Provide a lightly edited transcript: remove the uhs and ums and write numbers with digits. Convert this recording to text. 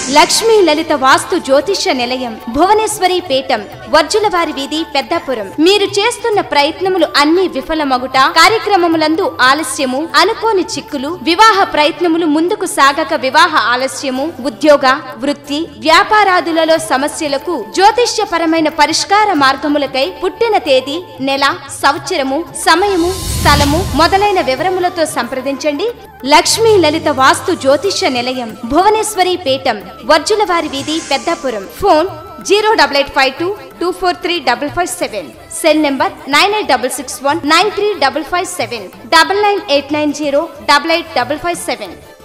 లక్ష్మీ లలిత వాస్తు జ్యోతిష్య నిలయం, భువనేశ్వరి పీఠం, వర్జులవారి వీధి, పెద్దాపురం. మీరు చేస్తున్న ప్రయత్నములు అన్ని విఫలమగుట, కార్యక్రమములందు ఆలస్యము, అనుకోని చిక్కులు, వివాహ ప్రయత్నములు ముందుకు సాగక వివాహ ఆలస్యము, ఉద్యోగ, వృత్తి, వ్యాపారాదులలో సమస్యలకు జ్యోతిష్యపరమైన పరిష్కార మార్గములకై పుట్టిన తేదీ, నెల, సంవత్సరము, సమయము, స్థలము మొదలైన వివరములతో సంప్రదించండి. లక్ష్మీ లలిత వాస్తు జ్యోతిష్య నిలయం, భువనేశ్వరి పీఠం, వర్జులవారి వీధి, పెద్దాపురం. ఫోన్ 08852243557. Cell number 9866193557, 9989088557.